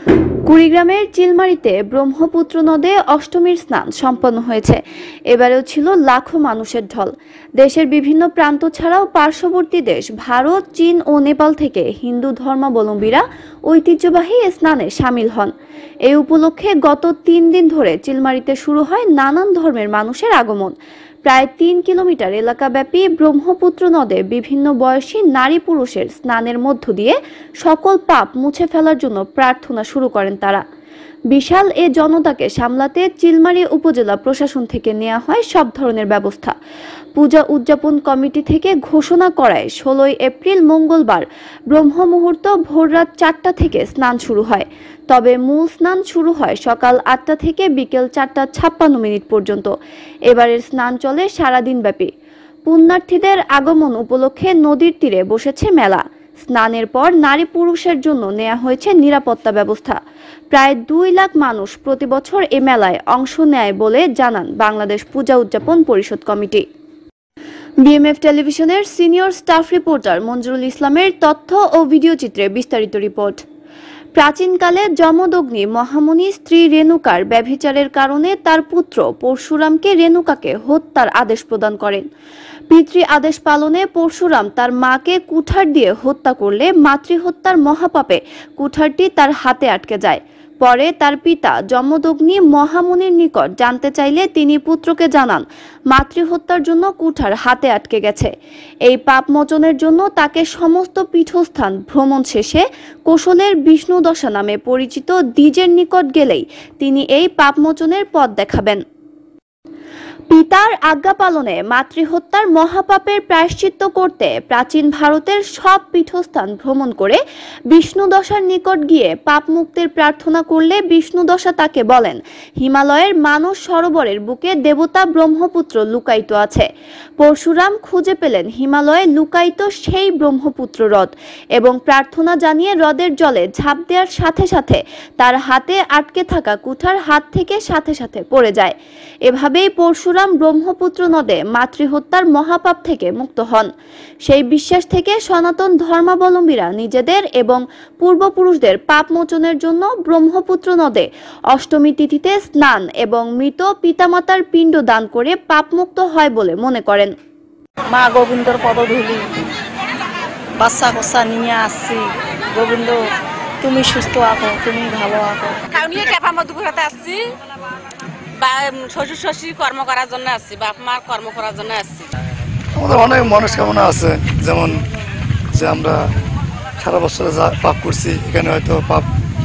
কুড়িগ্রামের চিলমারীতে ব্রহ্মপুত্র নদে অষ্টমীর স্নান সম্পন্ন হয়েছে। এবারেও ছিল লাখো মানুষের ঢল। দেশের বিভিন্ন প্রান্ত ছাড়াও পার্শ্ববর্তী দেশ ভারত, চীন ও নেপাল থেকে হিন্দু ধর্মাবলম্বীরা ঐতিহ্যবাহী স্নানে সামিল হন। এই উপলক্ষে গত 3 দিন ধরে চিলমারীতে শুরু হয় নানান ধর্মের মানুষের আগমন। প্রায় 3 কিলোমিটার এলাকাব্যাপী ব্রহ্মপুত্র নদে বিভিন্ন বয়সী নারী পুরুষের স্নানের মধ্য দিয়ে সকল পাপ মুছে ফেলার জন্য প্রার্থনা শুরু করেন তারা। বিশাল এ জনতাকে সামলাতে চিলমারী উপজেলা প্রশাসন থেকে নেওয়া হয় সব ধরনের ব্যবস্থা। পূজা উদযাপন কমিটি থেকে ঘোষণা করায় 16 এপ্রিল মঙ্গলবার ব্রহ্ম মুহূর্ত ভোররাত 4টা থেকে স্নান শুরু হয়। তবে মূল স্নান শুরু হয় সকাল 8টা থেকে বিকেল 4:56 পর্যন্ত। এবারের স্নান চলে সারাদিন ব্যাপী। পুণ্যার্থীদের আগমন উপলক্ষে নদীর তীরে বসেছে মেলা। স্নানের পর নারী পুরুষের জন্য নেওয়া হয়েছে নিরাপত্তা ব্যবস্থা। প্রায় 2 লাখ মানুষ প্রতি বছর এ মেলায় অংশ নেয় বলে জানান বাংলাদেশ পূজা উদযাপন পরিষদ কমিটি। বিএমএফ টেলিভিশনের সিনিয়র স্টাফ রিপোর্টার মঞ্জুরুল ইসলামের তথ্য ও ভিডিও চিত্রে বিস্তারিত রিপোর্ট। প্রাচীনকালে যমদগ্নি মহামুনি স্ত্রী রেণুকার ব্যভিচারের কারণে তার পুত্র পরশুরামকে রেণুকাকে হত্যার আদেশ প্রদান করেন। পিতৃ আদেশ পালনে পরশুরাম তার মাকে কুঠার দিয়ে হত্যা করলে মাতৃহত্যার মহাপাপে কুঠারটি তার হাতে আটকে যায়। পরে তার পিতা যমদগ্নি মহামুনির নিকট জানতে চাইলে তিনি পুত্রকে জানান মাতৃহত্যার জন্য কুঠার হাতে আটকে গেছে। এই পাপ মোচনের জন্য তাকে সমস্ত পীঠস্থান ভ্রমণ শেষে কোশলের বিষ্ণুদশা নামে পরিচিত দ্বিজের নিকট গেলেই তিনি এই পাপ মোচনের পথ দেখাবেন। পিতার আজ্ঞা পালনে মাতৃহত্যার মহাপাপের প্রায়শ্চিত্ত করতে প্রাচীন ভারতের সব পীঠস্থান ভ্রমণ করে বিষ্ণুদশার নিকট গিয়ে পাপ মুক্তির প্রার্থনা করলে বিষ্ণুদশা তাকে বলেন হিমালয়ের মানস সরোবরের বুকে দেবতা ব্রহ্মপুত্র লুকায়িত আছে। পরশুরাম খুঁজে পেলেন হিমালয়ে লুকায়িত সেই ব্রহ্মপুত্র হ্রদ এবং প্রার্থনা জানিয়ে হ্রদের জলে ঝাঁপ দেওয়ার সাথে সাথে তার হাতে আটকে থাকা কুঠার হাত থেকে সাথে সাথে পড়ে যায়। এভাবেই পরশুরাম ব্রহ্মপুত্র নদে মাতৃহত্যার মহাপাপ থেকে মুক্ত হন। সেই বিশ্বাস থেকে সনাতন ধর্মাবলম্বীরা নিজেদের এবং পূর্বপুরুষদের পাপ মোচনের জন্য ব্রহ্মপুত্র নদে অষ্টমী তিথিতে স্নান এবং মৃত পিতামাতার পিণ্ড দান করে পাপমুক্ত হয় বলে মনে করেন। মা গোবিন্দর পদধূলি বাচ্চা কচ্চা নিয়ে আসছি, গোবিন্দ তুমি সুস্থ আছো, তুমি ভালো আছো। আসছি শ্বশুর শাশুড়ি কর্ম করার জন্য আসছি, বাপ মা কর্ম করার জন্য আসছি। আমাদের অনেক মনস্কামনা আছে, যেমন যে আমরা সারা বছরে যা পাপ করছি এখানে হয়তো পাপ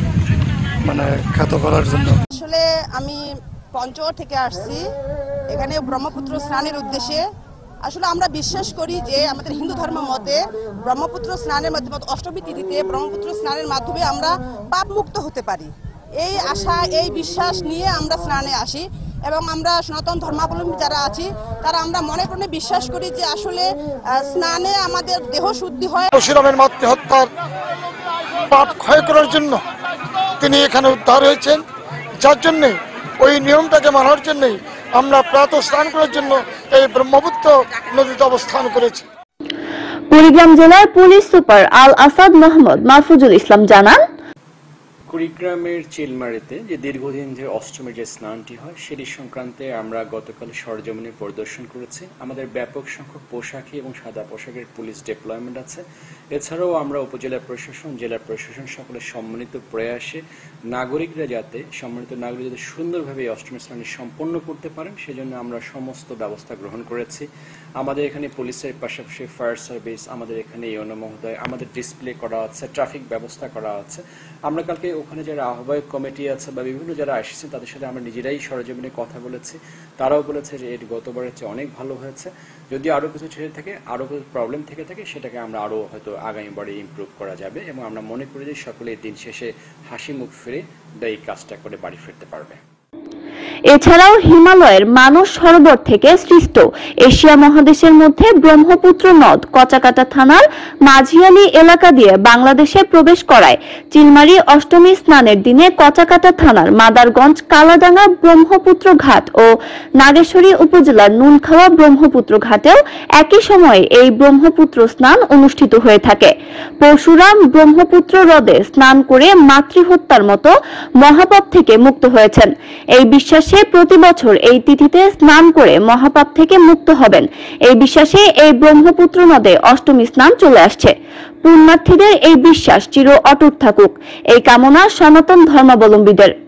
খ্যাত করার জন্য। আসলে আমি পঞ্চগড় থেকে আসছি এখানে ব্রহ্মপুত্র স্নানের উদ্দেশ্যে। আসলে আমরা বিশ্বাস করি যে আমাদের হিন্দু ধর্ম মতে ব্রহ্মপুত্র স্নানের মাধ্যমে অষ্টমী তিথিতে ব্রহ্মপুত্র স্নানের মাধ্যমে আমরা পাপ মুক্ত হতে পারি। এই আশা এই বিশ্বাস নিয়ে আমরা স্নানে আসি এবং আমরা সনাতন ধর্মাবলম্বী যারা আছি তারা আমরা মনে প্রাণে বিশ্বাস করি যে আসলে স্নানে আমাদের দেহ শুদ্ধি হয়। পরশুরামের মাতৃহত্যার পাপ ক্ষয় করার জন্য তিনি এখানে উদ্ধার হয়েছেন, যার জন্যে ওই নিয়মটাকে মানার জন্যই আমরা প্রাতঃ স্নান করার জন্য এই ব্রহ্মপুত্র নদীতে অবস্থান করেছি। কুড়িগ্রাম জেলার পুলিশ সুপার আল আসাদ মোহাম্মদ মাহফুজুল ইসলাম জানান, কুড়িগ্রামের চিলমারীতে যে দীর্ঘদিন ধরে অষ্টমীর যে স্নানটি হয় সেটি সংক্রান্তে আমরা গতকাল সরজমিনে পরিদর্শন করেছি। আমাদের ব্যাপক সংখ্যক পোশাকি এবং সাদা পোশাকের পুলিশ ডিপ্লয়মেন্ট আছে। এছাড়াও আমরা উপজেলা প্রশাসন, জেলা প্রশাসন সকলের সম্মিলিত প্রয়াসে নাগরিকরা যাতে সুন্দরভাবে এই অষ্টমী স্নানটি সম্পন্ন করতে পারেন সেজন্য আমরা সমস্ত ব্যবস্থা গ্রহণ করেছি। আমাদের এখানে পুলিশের পাশাপাশি ফায়ার সার্ভিস, আমাদের এখানে ইউনো মহোদয়, আমাদের ডিসপ্লে করা আছে, ট্রাফিক ব্যবস্থা করা আছে। আমরা কালকে ওখানে যারা আহ্বায়ক কমিটি আছে বা বিভিন্ন যারা এসেছেন তাদের সাথে আমরা নিজেরাই সরজমিনে কথা বলেছি। তারাও বলেছে যে এর গতবারের চেয়ে অনেক ভালো হয়েছে। যদি আরও কিছু ছেড়ে থাকে, আরও কিছু প্রবলেম থেকে থাকে সেটাকে আমরা আরও হয়তো আগামীবারে ইমপ্রুভ করা যাবে এবং আমরা মনে করি যে সকলে দিন শেষে হাসি মুখ ফিরে এই কাজটা করে বাড়ি ফিরতে পারবে। এছাড়াও হিমালয়ের মানস সরোবর থেকে সৃষ্ট এশিয়া মহাদেশের মধ্যে ব্রহ্মপুত্র নদ কচাকাটা থানার মাঝিয়ালি এলাকা দিয়ে বাংলাদেশে প্রবেশ করায় চিলমারী অষ্টমী স্নানের দিনে কচাকাটা থানার মাদারগঞ্জ কালাডাঙ্গা ব্রহ্মপুত্র ঘাট ও নাগেশ্বরী উপজেলার নুনখাওয়া ব্রহ্মপুত্র ঘাটেও একই সময়ে এই ব্রহ্মপুত্র স্নান অনুষ্ঠিত হয়ে থাকে। পরশুরাম ব্রহ্মপুত্র হ্রদে স্নান করে মাতৃহত্যার মতো মহাপাপ থেকে মুক্ত হয়েছেন। এই বিশ্বাসে প্রতি বছর এই তিথিতে স্নান করে মহাপাপ থেকে মুক্ত হবেন। এই বিশ্বাসে এই ব্রহ্মপুত্র নদে অষ্টমী স্নান চলে আসছে। পুণ্যার্থীদের এই বিশ্বাস চির অটুট থাকুক, এই কামনা সনাতন ধর্মাবলম্বীদের।